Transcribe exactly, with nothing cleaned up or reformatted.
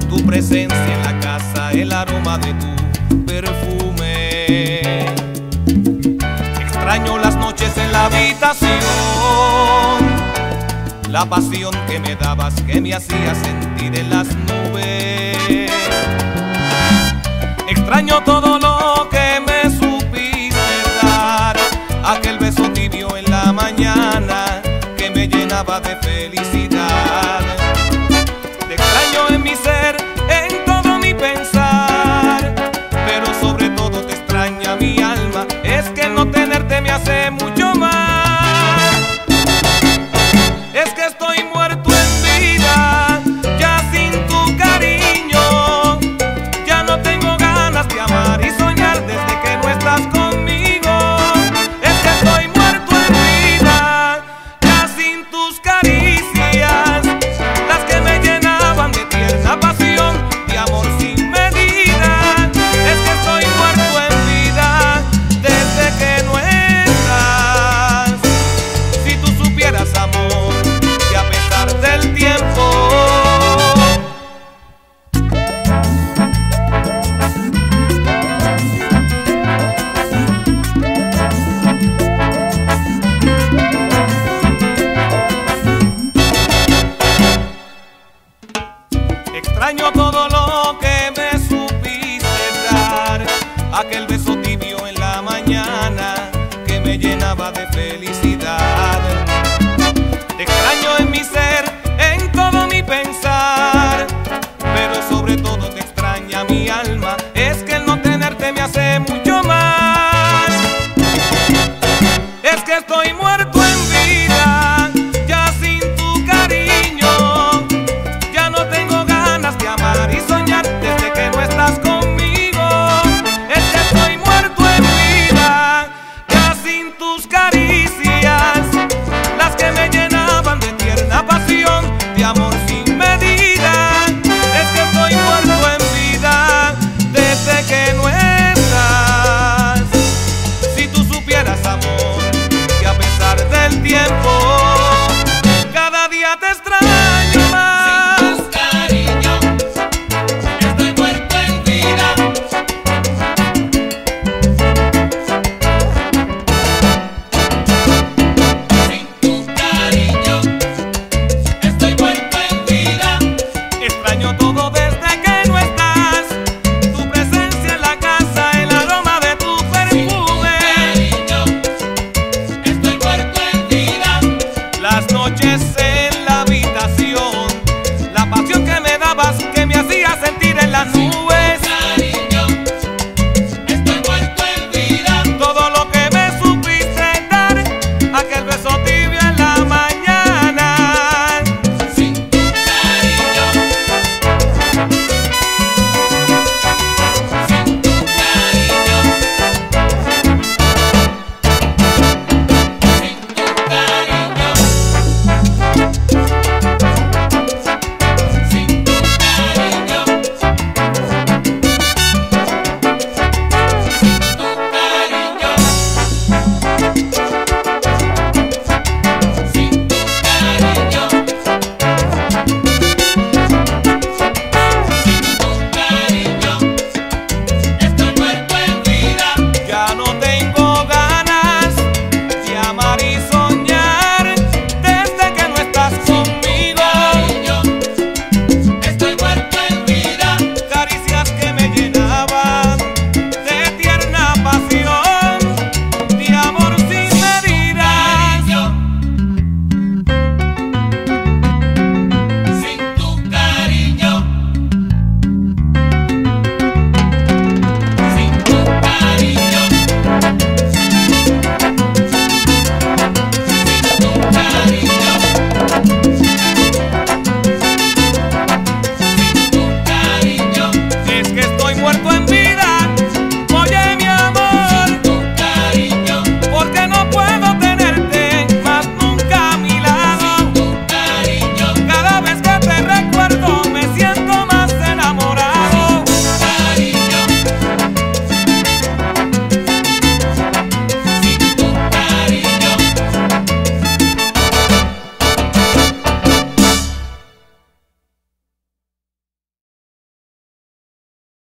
tu presencia en la casa, el aroma de tu perfume. Extraño las noches en la habitación, la pasión que me dabas, que me hacía sentir en las nubes. Extraño todo lo que me supiste dar, aquel beso tibio en la mañana que me llenaba de felicidad. Te extraño en mi ser, en todo mi pensar, pero sobre todo te extraña mi alma. Es que no tenerte me hace mucho mal. Es que estoy muerto en vida, ya sin tu cariño. Ya no tengo ganas de amar y soñar desde que no estás conmigo. Es que estoy muerto en vida, ya sin tus caricias, las que me llenaban de tierna pasión, de amor sin medida. Es que estoy muerto en vida desde que no estás. Si tú supieras, amor, que a pesar del tiempo extraño todo lo que me supiste dar, aquel beso tibio en la mañana que me llenaba de felicidad.